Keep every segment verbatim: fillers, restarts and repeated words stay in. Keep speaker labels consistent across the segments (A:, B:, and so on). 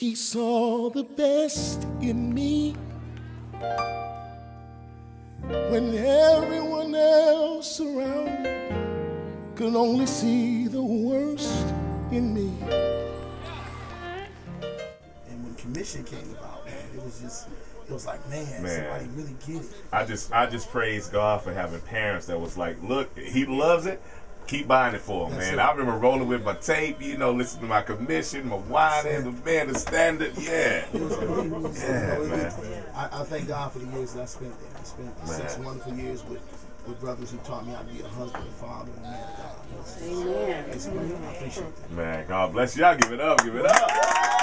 A: He saw the best in me when everyone else around me could only see the worst in me.
B: And when commission came about, man, it was just, it was like, man,
C: Man.
B: somebody really get it.
C: I just I just praise God for having parents that was like, look, he loves it. Keep buying it for him,
B: That's
C: man.
B: it.
C: I remember rolling with my tape, you know, listening to my commission, my whining, the man, the standard, yeah.
B: It was, it was,
C: Yeah,
B: it was,
C: man.
B: I, I thank God for the years that I spent there. I spent six wonderful years with, with brothers who taught me how to be a husband, a father, and a man of God. It's,
D: Amen.
B: it's great. I appreciate that.
C: Man, God bless you. Y'all give it up, give it up.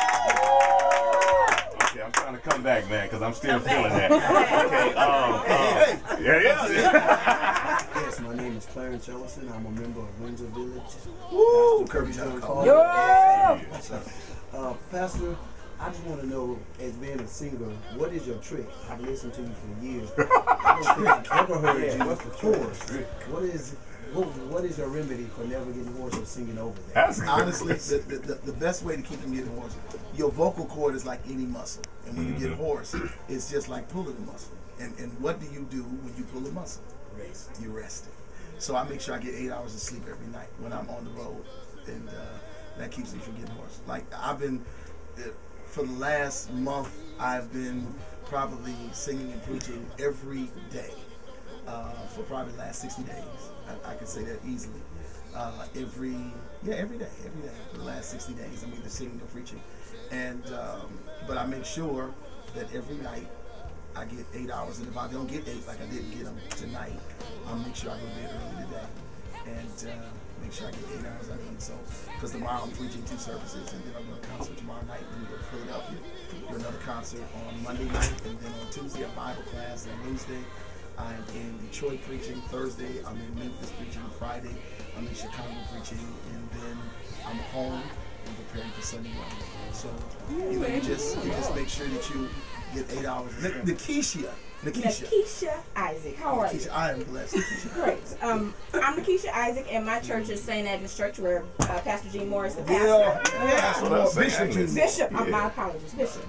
C: Okay, I'm trying to come back, man, because I'm still feeling that. Okay, um, um, yeah, yeah, yeah.
E: Yes, my name is Clarence Ellison. I'm a member of Windsor Village.
B: Woo!
E: Pastor
B: Kirby John
E: Call.
B: Call.
E: Uh, Pastor, I just want to know, as being a singer, what is your trick? I've listened to you for years. I don't think I've ever heard you with the chorus. What is what, what is your remedy for never getting hoarse or singing over that?
C: That's
B: Honestly, the, the, the, the best way to keep from getting hoarse, your vocal cord is like any muscle. And when you get hoarse, it's just like pulling a muscle. And, and what do you do when you pull a muscle?
E: Rest.
B: You rest it. So I make sure I get eight hours of sleep every night when I'm on the road. And uh, that keeps me from getting hoarse. Like, I've been, uh, for the last month, I've been probably singing and preaching every day. Uh, for probably the last sixty days. I, I can say that easily. Uh, every, yeah, every day, every day for the last sixty days, I'm either singing or preaching. And, um, but I make sure that every night I get eight hours. And if I don't get eight, like I didn't get them tonight, I'll make sure I go to bed early today. And uh, make sure I get eight hours I need. So, because tomorrow I'm preaching two services, and then I'm going to concert tomorrow night in Philadelphia. Do another concert on Monday night, and then on Tuesday a Bible class, and Wednesday I'm in Detroit preaching. Thursday, I'm in Memphis preaching. Friday, I'm in Chicago preaching. And then I'm home and preparing for Sunday morning. So, you know, you just, you just make sure that you get eight hours. Nikisha. Nikisha.
D: Nakisha Isaac. How are you?
B: Nikisha, I am blessed. Nikisha.
D: Great. Um, I'm Nakisha Isaac, and my church is Saint Agnes Church, where uh, Pastor Gene Moore is the pastor.
B: Yeah, yeah.
C: That's what I'm saying.
B: Bishop.
D: Bishop, uh,
C: Yeah.
D: my apologies, Bishop.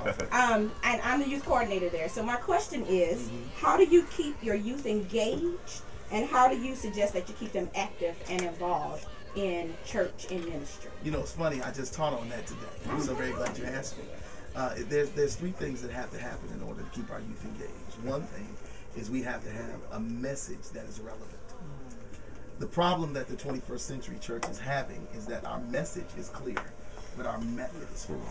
D: Um, and I'm the youth coordinator there. So my question is, mm-hmm. how do you keep your youth engaged, and how do you suggest that you keep them active and involved in church and ministry?
B: You know, it's funny. I just taught on that today. I'm so very glad you asked me. Uh, there's there's three things that have to happen in order to keep our youth engaged. One thing is we have to have a message that is relevant. The problem that the twenty-first century church is having is that our message is clear, but our method is flawed.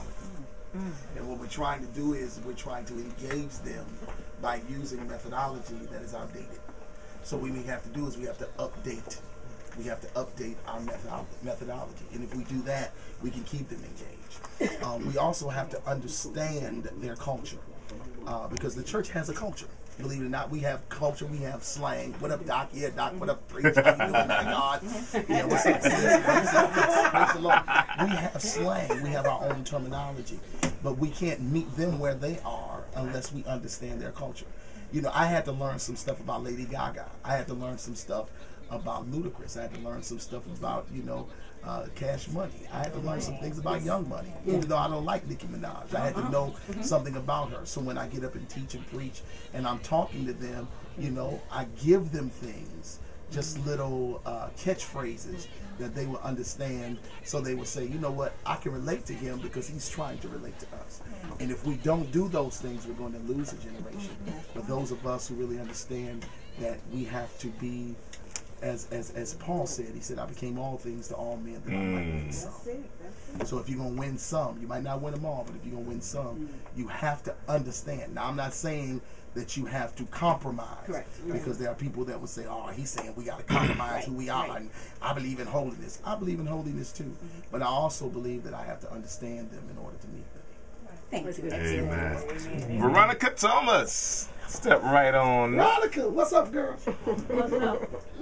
B: And what we're trying to do is we're trying to engage them by using methodology that is outdated. So what we have to do is we have to update. We have to update our methodolo methodology. And if we do that, we can keep them engaged. Um, we also have to understand their culture. Uh, because the church has a culture. Believe it or not, we have culture, we have slang. What up, Doc? Yeah, Doc, what up, preacher? How you doing, my God? Yeah, what's up, sis? Praise the Lord. We have slang, we have our own terminology. But we can't meet them where they are unless we understand their culture. You know, I had to learn some stuff about Lady Gaga. I had to learn some stuff about Ludacris. I had to learn some stuff about, you know, uh, Cash Money. I had to learn some things about Young Money, even though I don't like Nicki Minaj. I had to know something about her. So when I get up and teach and preach and I'm talking to them, you know, I give them things, just little uh, catchphrases that they will understand, so they will say, you know what, I can relate to him because he's trying to relate to us. And if we don't do those things, we're going to lose a generation. But those of us who really understand that we have to be, As, as as Paul said, he said, I became all things to all men that I might win some. So if you're going to win some, you might not win them all, but if you're going to win some, you have to understand. Now, I'm not saying that you have to compromise. Correct. Because there are people that would say, oh, he's saying we got to compromise right. who we are, right. and I believe in holiness. I believe in holiness too, mm-hmm. but I also believe that I have to understand them in order to meet them.
D: Thank you.
C: Amen. Amen. Veronica Thomas. Step right on.
B: Veronica, what's up, girl?
D: What's up?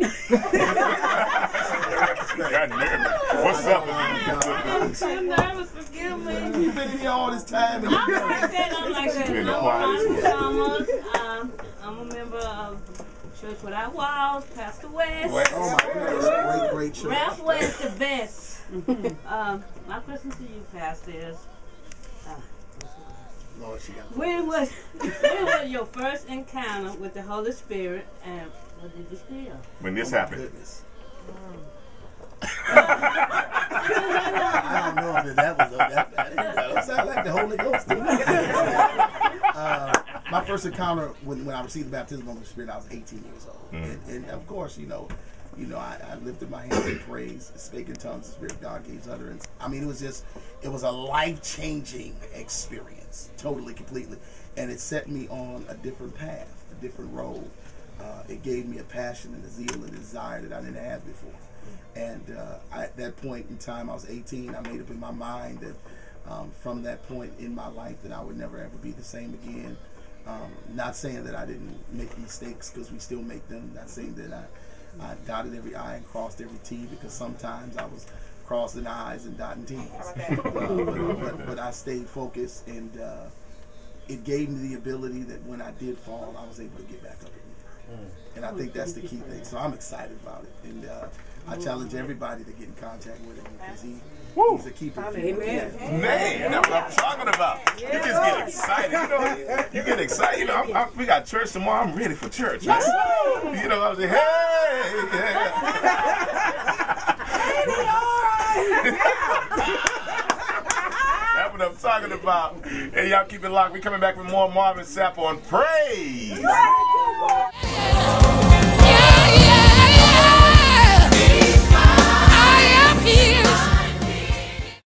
C: Got nervous. What's up?
F: I'm too nervous, forgive me.
B: You've been in here all this time. And
F: I'm like that, I'm like that. I'm Veronica Thomas. Um, I'm a member of Church Without Walls, Pastor West.
B: West. Oh my goodness, great, great church.
F: Ralph West, the best. um, my question to you, Pastor, is
B: Lord, she got
F: When was when was your first encounter with the Holy Spirit, and what did you feel?
C: When this
B: Oh, my
C: happened.
B: goodness. I don't know if that was that. That didn't sound like the Holy Ghost to me. uh, my first encounter when, when I received the baptism of the Spirit, I was eighteen years old, mm. and, and of course, you know, you know, I, I lifted my hands in praise, spake in tongues, the Spirit of God gave utterance. I mean, it was just, it was a life-changing experience, totally, completely, and it set me on a different path, a different road. Uh, it gave me a passion and a zeal and a desire that I didn't have before. And uh, I, at that point in time, I was eighteen, I made up in my mind that um, from that point in my life that I would never ever be the same again. Um, not saying that I didn't make mistakes, because we still make them. Not saying that I, I dotted every I and crossed every T, because sometimes I was crossing I's and dotting T's. Uh, but, but, but I stayed focused, and uh, it gave me the ability that when I did fall, I was able to get back up again. And I think that's the key thing. So I'm excited about it. And uh, I challenge everybody to get in contact with him, because he, he's a keeper.
C: Amen. Man, that's what I'm talking about. You just get excited. You know, you get excited. You know, I'm, I'm, we got church tomorrow. I'm ready for church. Yes. You know, I was like, hey, yeah. That's what I'm talking about. Hey, y'all keep it locked. We're coming back with more Marvin Sapp on Praise.